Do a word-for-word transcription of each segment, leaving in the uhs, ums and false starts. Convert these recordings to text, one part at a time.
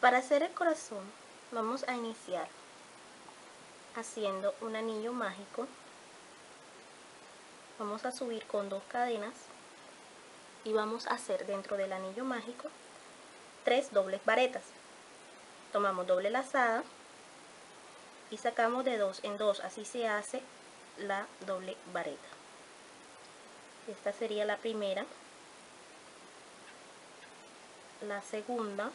Para hacer el corazón vamos a iniciar haciendo un anillo mágico. Vamos a subir con dos cadenas y vamos a hacer dentro del anillo mágico tres dobles varetas. Tomamos doble lazada y sacamos de dos en dos, así se hace la doble vareta. Esta sería la primera, la segunda,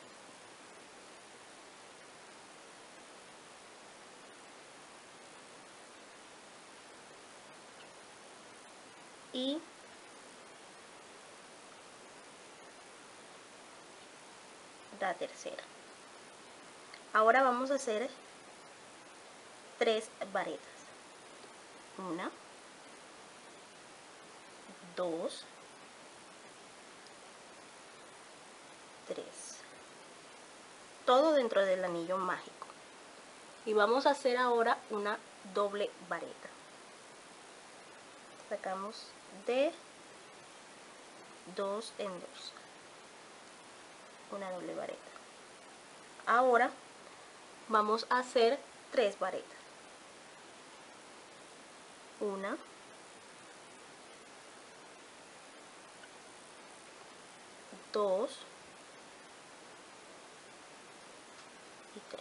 y la tercera. Ahora vamos a hacer tres varetas. Una, dos, tres. Todo dentro del anillo mágico. Y vamos a hacer ahora una doble vareta. Sacamos de dos en dos. Una doble vareta. Ahora vamos a hacer tres varetas. Una, dos y tres.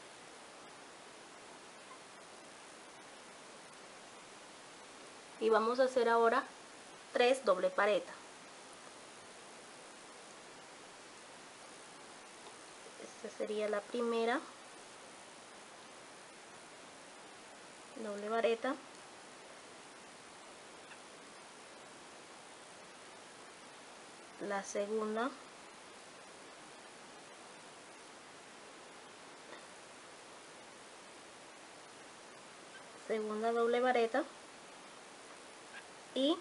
Y vamos a hacer ahora tres doble varetas. Esta sería la primera doble vareta. La segunda, segunda doble vareta y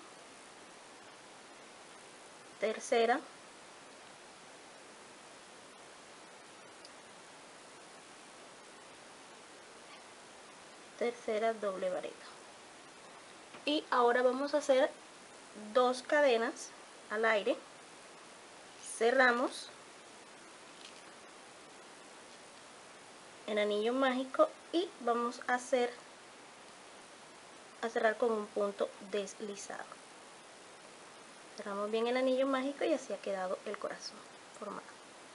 tercera tercera doble vareta. Y ahora vamos a hacer dos cadenas al aire, cerramos el anillo mágico y vamos a hacer a cerrar con un punto deslizado. Cerramos bien el anillo mágico y así ha quedado el corazón formado.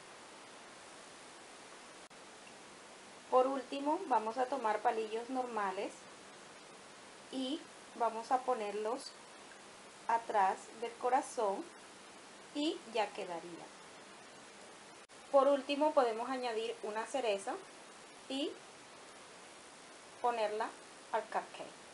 Por último, vamos a tomar palillos normales y vamos a ponerlos atrás del corazón y ya quedaría. Por último, podemos añadir una cereza y ponerla al cupcake.